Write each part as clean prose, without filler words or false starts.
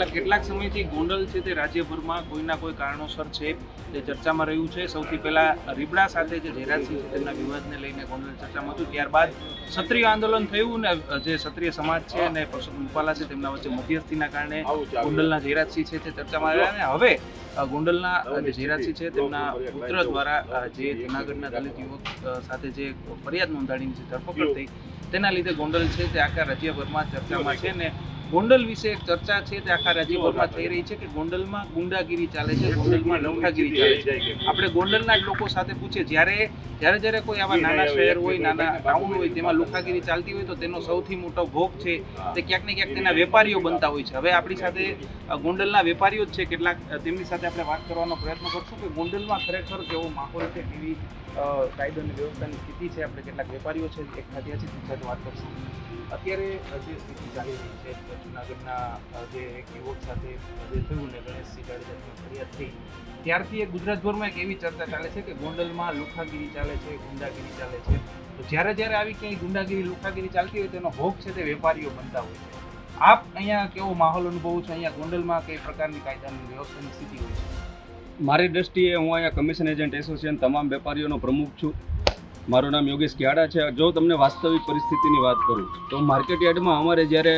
છેલ્લા કેટલાક સમયથી ગોંડલ છે તે રાજ્યભરમાં કોઈના કોઈ કારણોસર છે તે ચર્ચામાં રહ્યું છે। સૌથી પહેલા રીબડા સાથે જે જયરાજસિંહ છે તેમના વિવાદને લઈને ગોંડલ ચર્ચામાં હતું, ત્યારબાદ ક્ષત્રિય આંદોલન થયું ને જે ક્ષત્રિય સમાજ છે અને પરસોત્તમ રૂપાલા છે તેમના વચ્ચે મધ્યસ્થીના કારણે ગોંડલના જયરાજસિંહ છે તે ચર્ચામાં આવ્યા અને હવે ગોંડલના જે જયરાજસિંહ છે તેમના પુત્ર દ્વારા જે જૂનાગઢના દલિત યુવક સાથે જે ફરિયાદ નોંધાણીની જે ધરપકડ થઈ તેના લીધે ગોંડલ છે તે આખા રાજ્યભરમાં ચર્ચામાં છે ને ગોંડલ વિશે એક ચર્ચા છે તે આખા રાજ્યભરમાં થઈ રહી છે કે ગોંડલમાં ગુંડાગીરી ચાલે છે, ગોંડલમાં લુખ્ખાગીરી ચાલે છે। આપણે ગોંડલના જ લોકો સાથે પૂછીએ, જ્યારે કોઈ આવા નાના શહેર હોય, નાના ટાઉન હોય તેમાં લુખ્ખાગીરી ચાલતી હોય તો તેનો સૌથી મોટો ભોગ છે તે ક્યાંક ને ક્યાંક તેના વેપારીઓ બનતા હોય છે। હવે આપણી સાથે ગોંડલના વેપારીઓ જ છે કેટલાક, તેમની સાથે આપણે વાત કરવાનો પ્રયત્ન કરશું કે ગોંડલમાં ખરેખર કેવો માહોલ છે, કેવી કાયદો અને વ્યવસ્થાની સ્થિતિ છે। આપણે કેટલાક વેપારીઓ છે એક ખાધ્યા છે તેની સાથે વાત કરશું। અત્યારે જે સ્થિતિ ચાલી રહી છે, જૂનાગઢના જે એક યુવક સાથે જે થયું ને ગણેશસિંહ જાડેજાની ફરિયાદ થઈ ત્યારથી ગુજરાતભરમાં એક એવી ચર્ચા ચાલે છે કે ગોંડલમાં લુખ્ખાગીરી ચાલે છે, ગુંડાગીરી ચાલે છે। તો જ્યારે આવી ક્યાંય ગુંડાગીરી લુખ્ખાગીરી ચાલતી હોય તેનો ભોગ છે તે વેપારીઓ બનતા હોય છે। આપ અહીંયા કેવો માહોલ અનુભવો છો? અહીંયા ગોંડલમાં કઈ પ્રકારની કાયદાની વ્યવસ્થાની સ્થિતિ હોય છે? મારી દ્રષ્ટિએ હું અહીંયા કમિશન એજન્ટ એસોસિએશન તમામ વેપારીઓનો પ્રમુખ છું। મારું નામ યોગેશ કિયાડા છે। જો તમને વાસ્તવિક પરિસ્થિતિની વાત કરું તો માર્કેટ યાર્ડમાં અમારે જ્યારે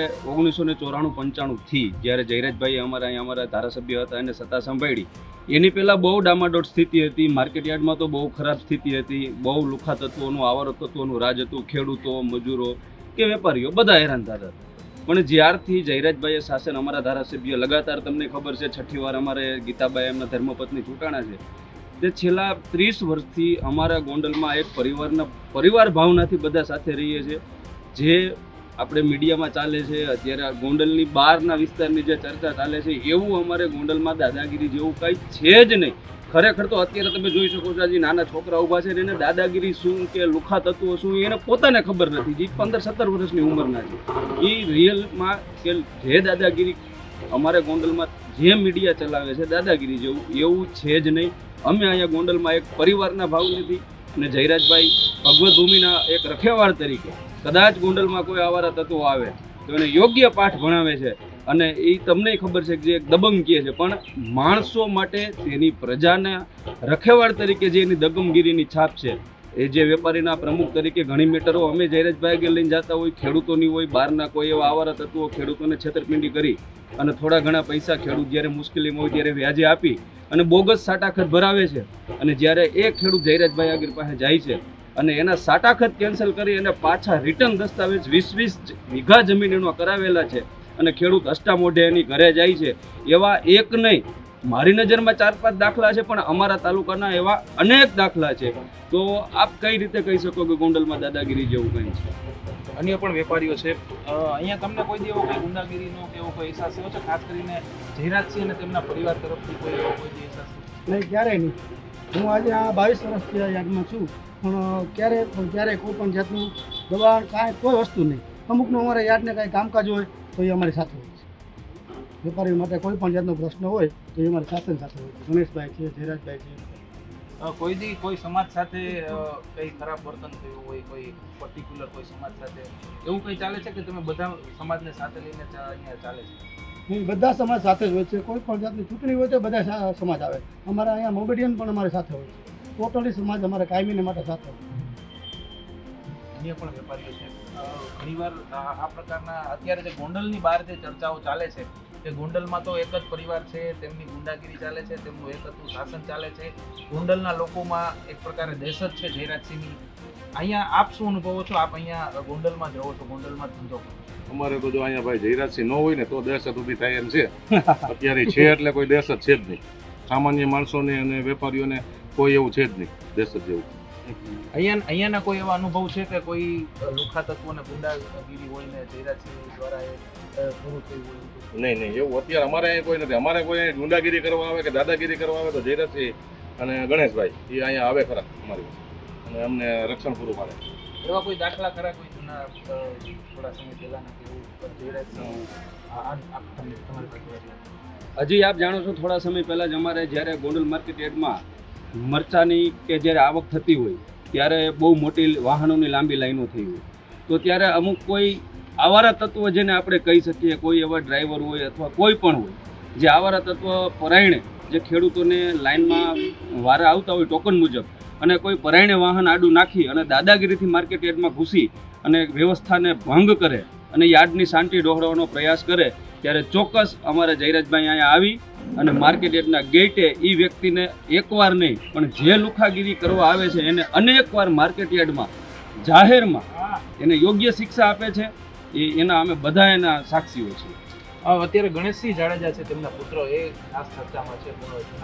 1994-95થી જ્યારે જયરાજભાઈ અમારા ધારાસભ્ય હતા અને સત્તા સંભાળી એની પહેલાં બહુ ડામાડોળ સ્થિતિ હતી। માર્કેટ યાર્ડમાં તો બહુ ખરાબ સ્થિતિ હતી, બહુ લુખ્ખા તત્વોનું, આવારો તત્વોનું રાજ હતું। ખેડૂતો, મજૂરો કે વેપારીઓ બધા હેરાન થતા હતા। પણ જ્યારથી જયરાજભાઈએ શાસન, અમારા ધારાસભ્ય લગાતાર, તમને ખબર છે 6ઠ્ઠી વાર અમારે ગીતાબાઈ એમના ધર્મપત્ની ચૂંટાણા છે, તે છેલ્લા 30 વર્ષથી અમારા ગોંડલમાં એક પરિવાર ભાવનાથી બધા સાથે રહીએ છીએ। જે આપણે મીડિયામાં ચાલે છે અત્યારે ગોંડલની બહારના વિસ્તારની જે ચર્ચા ચાલે છે એવું અમારે ગોંડલમાં દાદાગીરી જેવું કંઈ છે જ નહીં। ખરેખર તો અત્યારે તમે જોઈ શકો છો, હજી નાના છોકરા ઊભા છે એને દાદાગીરી શું કે લુખ્ખા તત્વો શું એને પોતાને ખબર નથી, જે 15-17 વર્ષની ઉંમરના છે। એ રિયલમાં કે જે દાદાગીરી અમારે ગોંડલમાં જે મીડિયા ચલાવે છે દાદાગીરી જેવું એવું છે જ નહીં। અમે અહીંયા ગોંડલમાં એક પરિવારના ભાવથી અને જયરાજભાઈ ભગવત ભૂમિના એક રખેવાળ તરીકે કદાચ ગોંડલમાં કોઈ આવારા તત્વો આવે તો એને યોગ્ય પાઠ ભણાવે છે અને એ તમને ખબર છે કે જે એક દબંગ કહે છે, પણ માણસો માટે તેની પ્રજાના રખેવાળ તરીકે જે એની દગમગીરીની છાપ છે, એ જે વેપારીના પ્રમુખ તરીકે ઘણી મેટરો અમે જયરાજભાઈ આગળ લઈને જતા હોય, ખેડૂતોની હોય, બહારના કોઈ એવા આવારા તત્વો ખેડૂતોને છેતરપિંડી કરી અને થોડા ઘણા પૈસા ખેડૂત જ્યારે મુશ્કેલીમાં હોય ત્યારે વ્યાજે આપી અને બોગસ સાટાખત ભરાવે છે અને જ્યારે એ ખેડૂત જયરાજભાઈ આગળ પાસે જાય છે અને એના સાટાખત કેન્સલ કરી અને પાછા રિટર્ન દસ્તાવેજ 20-20 વીઘા જમીન એનો કરાવેલા છે અને ખેડૂત અષ્ટા મોઢે એની ઘરે જાય છે, એવા એક નહીં, મારી નજરમાં 4-5 દાખલા છે, પણ અમારા તાલુકાના એવા અનેક દાખલા છે। તો આપ કઈ રીતે કહી શકો કે ગોંડલમાં દાદાગીરી જેવું કંઈ છે? અન્ય પણ વેપારીઓ છે અહીંયા, તમને કોઈ એવો કોઈ ગુંડાગીરીનો કે એવો કોઈ અહેસાસ થયો છે, ખાસ કરીને જયરાજસિંહ અને તેમના પરિવાર તરફથી કોઈ એવો કોઈ અહેસાસ? નહીં, ક્યારેય નહીં। હું આજે આ 22 વર્ષથી યાદમાં છું, પણ ક્યારેય કોઈ પણ જાતનું દબાણ કાંઈ કોઈ વસ્તુ નહીં। અમુકનું અમારે યાદને કાંઈ કામકાજ હોય તો એ અમારી સાથે હોય છે। વેપારીઓ માટે કોઈ પણ જાતનો પ્રશ્ન હોય તો એ અમારી સાથે હોય છે। ગણેશભાઈ છે, જયરાજભાઈ છે। કોઈ સમાજ સાથે કંઈ ખરાબ વર્તન થયું હોય, કોઈ પર્ટિક્યુલર કોઈ સમાજ સાથે એવું કંઈ ચાલે છે કે તમે બધા સમાજને સાથે લઈને અહીંયા ચાલે છે? બધા સમાજ સાથે જ હોય છે। કોઈ પણ જાતની ચૂંટણી હોય તો બધા સમાજ આવે। અમારા અહીંયા મોમેડિયન પણ અમારી સાથે હોય છે। ટોટલી સમાજ અમારે કાયમીને માટે સાથે હોય છે। અન્ય પણ વેપારીઓ છે ઘણીવાર આ પ્રકારના અત્યારે જે ગોંડલની બહાર જે ચર્ચાઓ ચાલે છે કે ગોંડલમાં તો એક જ પરિવાર છે, તેમની ગુંડાગીરી ચાલે છે, તેમનું એક હતું શાસન ચાલે છે, ગોંડલના લોકોમાં એક પ્રકારે દહેશત છે જયરાજસિંહની। અહીંયા આપ શું અનુભવો છો? આપ અહીંયા ગોંડલમાં જ રહો છો, ગોંડલમાં જ ધંધો કરો? અમારે તો જો અહીંયા ભાઈ જયરાજસિંહ ન હોય ને તો દહેશત ઊભી થાય એમ છે। અત્યારે છે એટલે કોઈ દહેશત છે જ નહીં, સામાન્ય માણસોને અને વેપારીઓને કોઈ એવું છે જ નહીં દહેશત જેવું। અહીંયાના કોઈ એવા અનુભવ છે કે કોઈ લુખ્ખા તત્વોને ગુંડાગીરી હોય ને જયરાજસિંહ દ્વારા પૂરું થયું હોય? નહીં, એવું અત્યારે અમારે અહીં કોઈ નથી। અમારે કોઈ ગુંડાગીરી કરવા આવે કે દાદાગીરી કરવા આવે તો જયરાજસિંહ અને ગણેશભાઈ એ અહીંયા આવે ખરા અમારી અને અમને રક્ષણ પૂરું પાડે। એવા કોઈ દાખલા ખરા કોઈ જૂના થોડા સમય પહેલાના કે એવું જયરાજસિંહ તમારી પાસે? હજી આપ જાણો છો, થોડા સમય પહેલાં જ અમારે જ્યારે ગોંડલ માર્કેટ યાર્ડમાં મરચાની કે જ્યારે આવક થતી હોય ત્યારે બહુ મોટી વાહનોની લાંબી લાઈનો થઈ હોય તો ત્યારે અમુક કોઈ આવારા તત્વો જેને આપણે કહી શકીએ, કોઈ એવા ડ્રાઈવર હોય અથવા કોઈ પણ હોય જે આવારા તત્વ પરાયણે જે ખેડૂતોને લાઇનમાં વારા આવતા હોય ટોકન મુજબ અને કોઈ પરાયણે વાહન આડું નાખી અને દાદાગીરીથી માર્કેટ યાર્ડમાં ઘૂસી અને વ્યવસ્થાને ભંગ કરે અને યાર્ડની શાંતિ ડહોળવાનો પ્રયાસ કરે, ત્યારે ચોક્કસ અમારા જયરાજભાઈ અહીંયા આવી અને માર્કેટ યાર્ડના ગેટે એ વ્યક્તિને એકવાર નહીં પણ જે લુખાગીરી કરવા આવે છે એને અનેકવાર માર્કેટ યાર્ડમાં જાહેરમાં એને યોગ્ય શિક્ષા આપે છે. એના અમે બધા એના સાક્ષીઓ છીએ. અત્યારે ગણેશસિંહ જાડેજા છે, તેમના પુત્ર એ ખાસ ચર્ચામાં છે.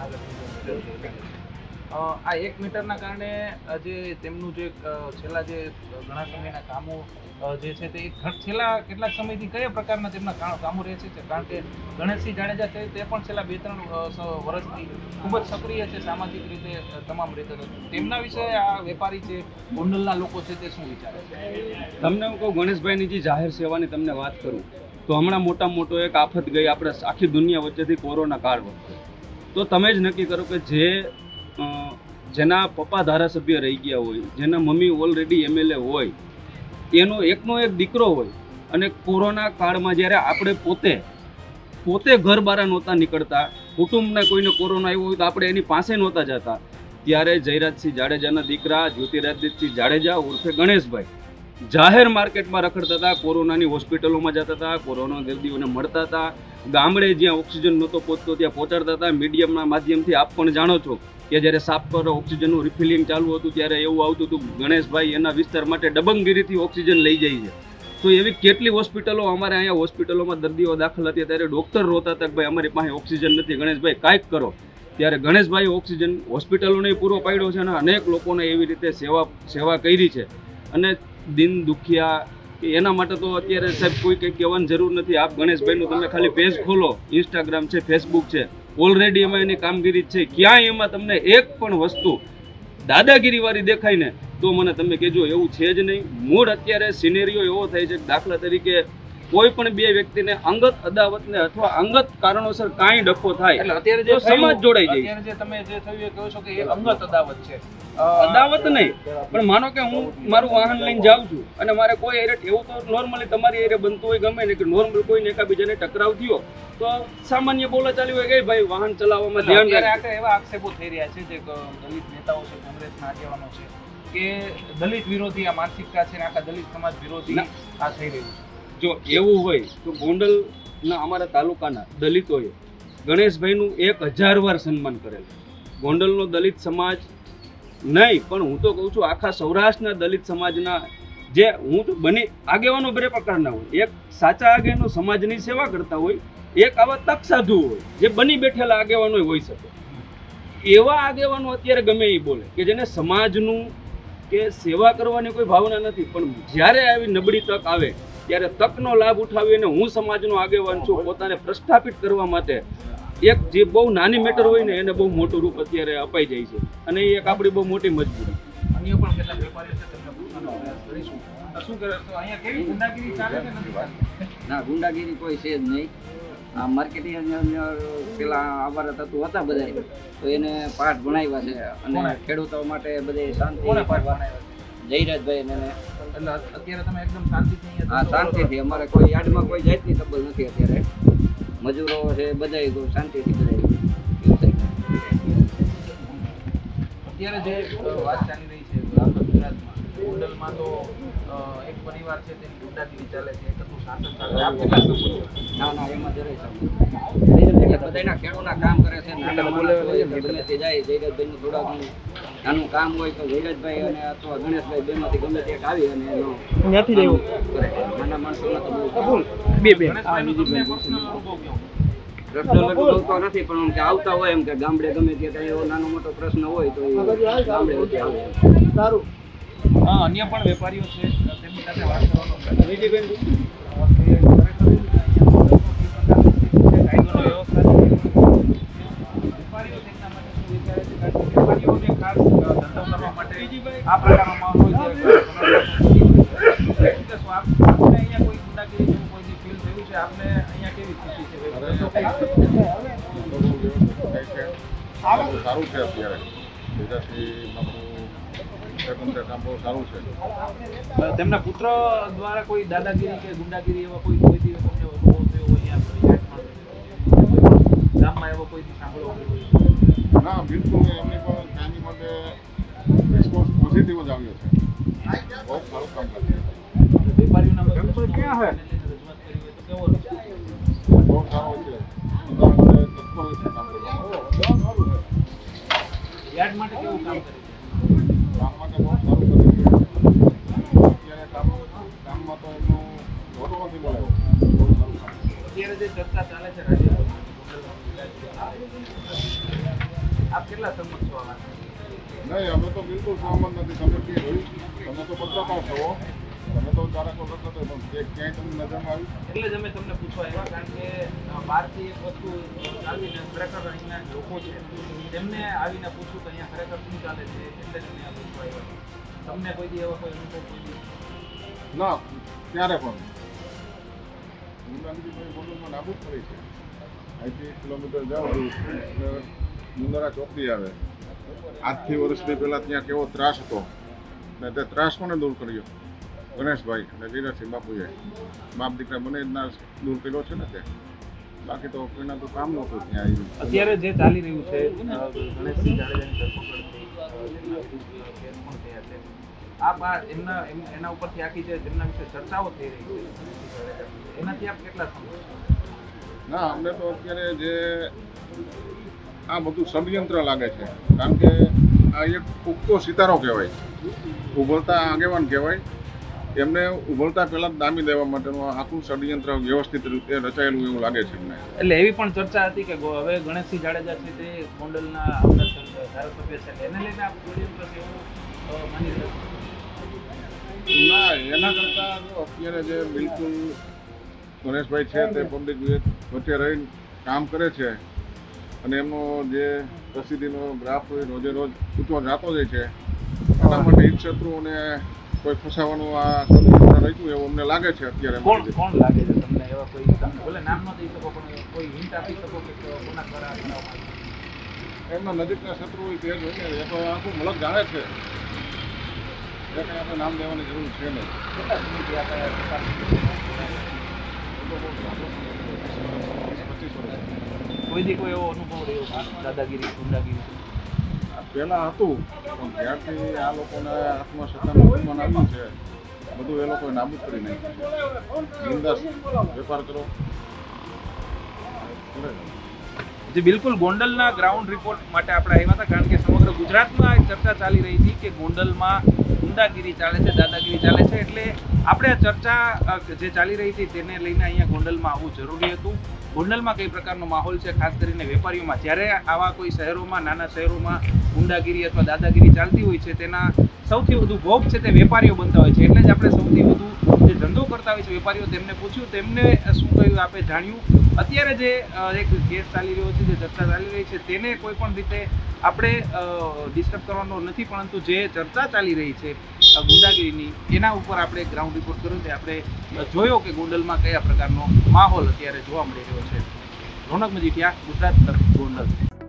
આ 1 મીટરના કારણે જે તેમનું જે છેલ્લા જે ઘણા સમયના કામો જે છે તે છેલ્લા કેટલાક સમયથી કયા પ્રકારના તેમના કામો રહે છે? કારણ કે ગણેશસિંહ જાડેજા છે તે પણ છેલ્લા 2-3 વર્ષથી ખૂબ જ સક્રિય છે સામાજિક રીતે, તમામ રીતે. તેમના વિશે આ વેપારી છે, ગોંડલના લોકો છે, તે શું વિચારે છે? તમને હું કહું, ગણેશભાઈની જે જાહેર સેવાની તમને વાત કરું તો હમણાં મોટો એક આફત ગઈ આપણે આખી દુનિયા વચ્ચેથી, કોરોના કાળ વખતે. તો તમે જ નક્કી કરો કે જેના પપ્પા ધારાસભ્ય રહી ગયા હોય, જેના મમ્મી ઓલરેડી MLA હોય, એનો એકનો એક દીકરો હોય અને કોરોના કાળમાં જ્યારે આપણે પોતે ઘર બહાર નહોતા નીકળતા, કુટુંબના કોઈને કોરોના આવ્યો હોય તો આપણે એની પાસે નહોતા જતા, ત્યારે જયરાજસિંહ જાડેજાના દીકરા જ્યોતિરાદિત્યસિંહ જાડેજા ઉર્ફે ગણેશભાઈ જાહેર માર્કેટમાં રખડતા હતા, કોરોનાની હોસ્પિટલોમાં જતા હતા, કોરોના દર્દીઓને મળતા હતા, ગામડે જ્યાં ઓક્સિજન નહોતો પહોંચતો ત્યાં પહોંચાડતા હતા. મીડિયમના માધ્યમથી આપ પણ જાણો છો કે જ્યારે સાપ પર ઓક્સિજનનું રિફિલિંગ ચાલુ હતું ત્યારે એવું આવતું હતું ગણેશભાઈ એના વિસ્તાર માટે દબંગગીરીથી ઓક્સિજન લઈ જાય છે. તો એવી કેટલી હોસ્પિટલો, અમારે અહીંયા હોસ્પિટલોમાં દર્દીઓ દાખલ હતા ત્યારે ડૉક્ટર રોતા હતા કે ભાઈ અમારી પાસે ઓક્સિજન નથી, ગણેશભાઈ કાંઈક કરો. ત્યારે ગણેશભાઈ ઓક્સિજન હોસ્પિટલોને પૂરો પાડ્યો છે અને અનેક લોકોને એવી રીતે સેવા કરી છે. અને દિન દુખિયા એના માટે તો અત્યારે સાહેબ કોઈ કંઈ કહેવાની જરૂર નથી. આપ ગણેશભાઈનું તમે ખાલી પેજ ખોલો, ઇન્સ્ટાગ્રામ છે, ફેસબુક છે, ઓલરેડી એમાં એની કામગીરી છે. ક્યાંય એમાં તમને એક પણ વસ્તુ દાદાગીરીવાળી દેખાય ને તો મને તમે કહેજો, એવું છે જ નહીં. મૂળ અત્યારે સિનેરિયો એવો થાય છે કે દાખલા તરીકે કોઈ પણ બે વ્યક્તિને અંગત અદાવતને અથવા અંગત કારણોસર કાંઈ ડખો થાય એટલે અત્યારે જે સમાજ જોડાઈ જાય. અત્યારે જે તમે જે થયું એ કહો છો કે એ અંગત અદાવત છે. અદાવત નહીં, પણ માનો કે હું મારું વાહન લઈને જાઉં છું અને મારે કોઈ એરે, એવું તો નોર્મલી તમારી એરે બનતું હોય ગમે ને કે નોર્મલ કોઈને એકાબીજાને ટકરાવ થયો તો સામાન્ય બોલાચાલી હોય કે ભાઈ વાહન ચલાવવામાં ધ્યાન રાખે. એવા આક્ષેપો થઈ રહ્યા છે જે દલિત નેતાઓ છે, કોંગ્રેસના આગેવાનો છે કે દલિત વિરોધી આ માનસિકતા છે ને આખા દલિત સમાજ વિરોધી આ થઈ રહ્યું છે. જો એવું હોય તો ગોંડલના અમારા તાલુકાના દલિતોએ ગણેશભાઈનું 1000 વાર સન્માન કરેલું. ગોંડલનો દલિત સમાજ નહીં પણ હું તો કહું છું આખા સૌરાષ્ટ્રના દલિત સમાજના જે હું તો બની આગેવાનો બે પ્રકારના હોય, એક સાચા આગેવાનો સમાજની સેવા કરતા હોય, એક આવા તક સાધુ હોય જે બની બેઠેલા આગેવાનો હોઈ શકે. એવા આગેવાનો અત્યારે ગમે એ બોલે કે જેને સમાજનું કે સેવા કરવાની કોઈ ભાવના નથી, પણ જ્યારે આવી નબળી તક આવે ત્યારે તકનો લાભ ઉઠાવીને હું સમાજનો આગેવાન છું પોતાને પ્રસ્થાપિત કરવા માટે એક જે બહુ નાની મેટર હોય ને એને બહુ મોટું રૂપ અત્યારે અપાઈ જાય છે અને એ એક આપણી બહુ મોટી મજબૂરી. અન્ય પણ કેટલાક વેપારીઓ છે તેમને પૂછવાનો પ્રયાસ કરીશું. શું કરે તો અહીંયા કેવી ગુંડાગીરી ચાલે કે નથી ચાલતી? ના, ગુંડાગીરી કોઈ છે જ નહીં. આ માર્કેટિંગ પેલા અમારા તત્વો હતા બધા તો એને પાઠ ભણાવ્યા છે અને ખેડૂતો માટે બધે શાંતિ. કોને પાઠ ભણાવ્યા છે? જયરાજભાઈ ને. એટલે અત્યારે તમે એકદમ શાંતિથી હા, શાંતિથી. અમારે કોઈ યાર્ડમાં કોઈ જાતની તબલ નથી અત્યારે. મજૂરો છે બધા શાંતિથી બધા. અત્યારે જે વાત ચાલી રહી છે આખા ગુજરાતમાં, ગોંડલમાં તો એક પરિવાર છે તેની ગુંડાગીરી ચાલે છે, એક હતું શાસન ચાલે. આપ કેટલા સમજો? ના, એમાં જરાય સમજો. બધાના ખેડૂતના કામ કરે છે, નાના માણસ હોય ગમે તે જાય. જયરાજભાઈનું થોડા ઘણું નાનું કામ હોય તો જયરાજભાઈ અને અથવા ગણેશભાઈ બેમાંથી ગમે તે આવી અને એનો ત્યાંથી જ આવ્યું કરે. નાના માણસોના તો બહુ બે પ્રશ્ન લગભગ નથી, પણ એમ કે આવતા હોય એમ કે ગામડે ગમે ત્યાં એવો નાનો મોટો પ્રશ્ન હોય તો ગામડે આવે. સારું. હા, અન્ય પણ વેપારીઓ છે તેમની સાથે વાત કરવાનો આ પ્રકારનો માહોલ હોય છે. આપને અહીંયા કોઈ ગુંડાગીરી જેવું કોઈ ફીલ થયું છે? આપને અહીંયા કેવી સ્થિતિ છે? સારું છે અત્યારે. સેકન્ડ કામ બહુ સારું છે. તેમના પુત્ર દ્વારા કોઈ દાદાગીરી કે ગુંડાગીરી એવા કોઈ દિવસ તમને અનુભવ થયો હોય અહીંયા ગામમાં એવો કોઈથી સાંભળવા મળ્યો હોય? ના, બિલકુલ એમની પણ કામની માટે રિસ્પોન્સ પોઝિટિવ જ આવ્યો છે. બહુ સારું કામ કરે છે. વેપારીઓના ક્યાં હોય રજૂઆત કરી હોય તો કેવો બહુ સારો છે. ઉદાહરણ તત્પર છે કામ કરવામાં. યાર્ડ માટે કેવું કામ કરે છે? કામ માટે બહુ સારું કરે છે. અત્યારે કામમાં તો એમનું ઘોડો નથી બોલાવ્યો. બહુ સારું કામ છે. અત્યારે જે ચર્ચા ચાલે છે રાજ્યભરમાં આપ કેટલા સંમત છો આ વાત? નહીં, અમે તો બિલકુલ સહમત નથી. તમે કે જોયું, તમે તો પત્રકાર છો, તમે તો ધારાકો લખો તો પણ ક્યાંય તમને નજરમાં આવી? એટલે જ અમે તમને પૂછવા આવ્યા કારણ કે બહારથી એક વસ્તુ આવીને ખરેખર અહીંના લોકો છે તેમને આવીને પૂછ્યું કે અહીંયા ખરેખર શું ચાલે છે એટલે જ અમે આ પૂછવા આવ્યા. તમને કોઈ દી એવો કોઈ અનુભવ કોઈ દી? ના, ક્યારે પણ મુંદ્રાની કોઈ બોટલમાં નાબૂદ પડી છે. અહીંથી 1 કિલોમીટર જાઓ એટલે મુંદ્રા ચોકડી આવે. આજથી વર્ષથી પહેલાં ત્યાં કેવો ત્રાસ હતો ને તે ત્રાસ કોને દૂર કર્યો? ગણેશભાઈ અને વીરસિંહ બાપુએ. બાપ દીકરા બંને જ દૂર કર્યો છે ને તે. બાકી તો કોઈના તો કામ નહોતું ત્યાં આવ્યું. અત્યારે જે ચાલી રહ્યું છે ગણેશસિંહ જાડેજાની ધરપકડ થઈ કેસ પણ થયા છે એના ઉપરથી આખી જે તેમના વિશે ચર્ચાઓ થઈ રહી છે એનાથી આપ કેટલા સમજો? ના, અમને તો અત્યારે જે આ બધું ષડયંત્ર લાગે છે. કારણ કે આ એક ઉગતો સિતારો કહેવાય, ઉભરતા આગેવાન કહેવાય. એમને ઉભરતા પહેલાં દામી દેવા માટેનું આખું ષડયંત્ર વ્યવસ્થિત રીતે રચાયેલું એવું લાગે છે અમને. એટલે એવી પણ ચર્ચા હતી કે હવે ગણેશસિંહ જાડેજા છે તે ગોંડલના આવનાર ધારાસભ્ય છે એને લઈને આપ ષડયંત્ર એવું માની રહ્યા છો? ના, એના કરતાં જો અત્યારે જે બિલકુલ ગણેશભાઈ છે તે પબ્લિક વચ્ચે રહીને કામ કરે છે અને એમનો જે પ્રસિદ્ધિનો ગ્રાફ રોજે રોજ ઊંચો જતો જાય છે. એના માટે ઈચ્છત્રુઓને કોઈ ફસાવાનું આ ષડયંત્ર રચ્યું એવું અમને લાગે છે અત્યારે. કોણ લાગે છે તમને એવા કોઈ? ભલે નામ ન દઈ શકો પણ કોઈ હિન્ટ આપી શકો કે કોના દ્વારા કરવામાં આવ્યું? એમના નજીકના શત્રુ તે જ હોય ને, એ તો આખું મલક જાણે છે. એ કંઈ આપણે નામ દેવાની જરૂર છે નહીં. કેટલા સમયથી આપણે 25 વર્ષ કોઈ દી કોઈ એવો અનુભવ રહ્યો દાદાગીરી ગુંડાગીરી? પહેલાં હતું પણ જ્યારથી આ લોકોના હાથમાં સત્તાનું દુશ્મન આવ્યું છે બધું એ લોકોએ નાબૂદ કરી નાખ્યું છે. બિંદાસ વેપાર કરો. જે બિલકુલ ગોંડલના ગ્રાઉન્ડ રિપોર્ટ માટે આપણે આવ્યા હતા કારણ કે સમગ્ર ગુજરાતમાં એક ચર્ચા ચાલી રહી હતી કે ગોંડલમાં ગુંડાગીરી ચાલે છે, દાદાગીરી ચાલે છે. એટલે આપણે આ ચર્ચા જે ચાલી રહી હતી તેને લઈને અહીંયા ગોંડલમાં આવવું જરૂરી હતું. ગોંડલમાં કઈ પ્રકારનો માહોલ છે ખાસ કરીને વેપારીઓમાં? જ્યારે આવા કોઈ શહેરોમાં, નાના શહેરોમાં ગુંડાગીરી અથવા દાદાગીરી ચાલતી હોય છે તેના સૌથી વધુ ભોગ છે તે વેપારીઓ બનતા હોય છે. એટલે જ આપણે સૌથી વધુ જે ધંધો કરતા હોય છે વેપારીઓ તેમને પૂછ્યું, તેમને શું કહ્યું આપે જાણ્યું. અત્યારે જે એક કેસ ચાલી રહ્યો છે, જે ચર્ચા ચાલી રહી છે તેને કોઈ પણ રીતે આપણે ડિસ્ટર્બ કરવાનો નથી, પરંતુ જે ચર્ચા ચાલી રહી છે ગુંડાગીરીની એના ઉપર આપણે ગ્રાઉન્ડ રિપોર્ટ કર્યો છે. આપણે જોયો કે ગોંડલમાં કયા પ્રકારનો માહોલ અત્યારે જોવા મળી રહ્યો છે. રોનક મજીઠિયા, ગુજરાત તક, ગોંડલ.